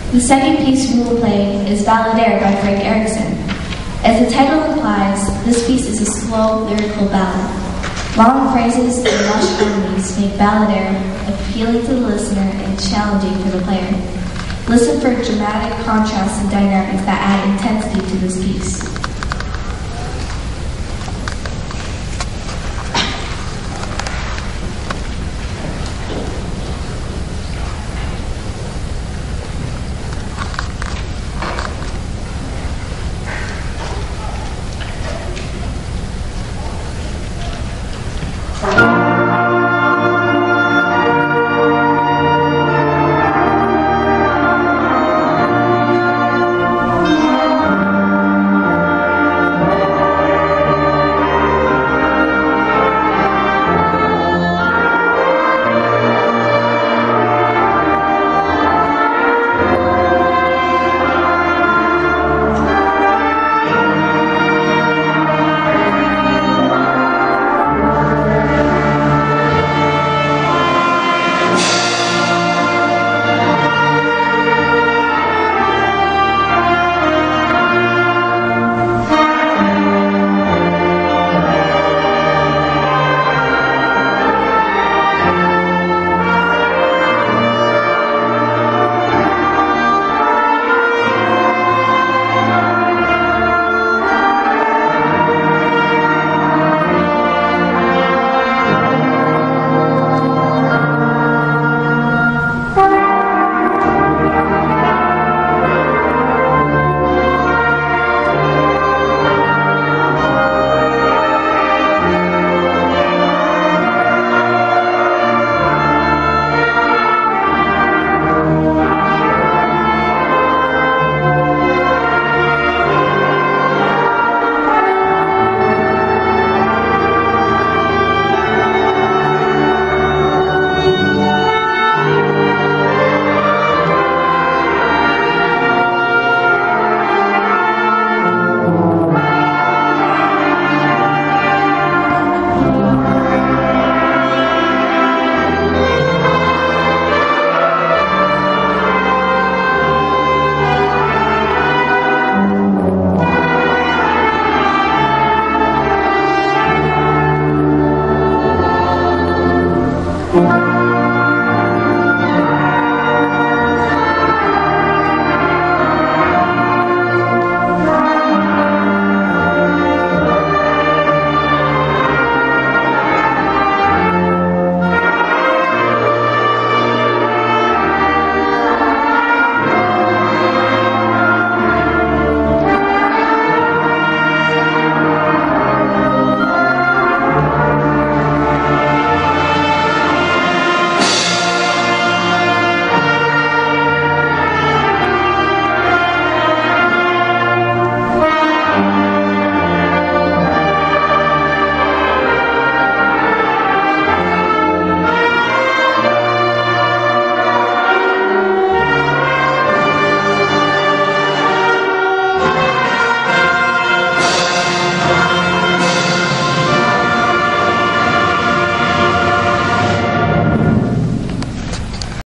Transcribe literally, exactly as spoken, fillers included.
The second piece we will play is Balladeer by Frank Erickson. As the title implies, this piece is a slow, lyrical ballad. Long phrases and lush harmonies make Balladeer appealing to the listener and challenging for the player. Listen for dramatic contrasts and dynamics that add intensity to this piece.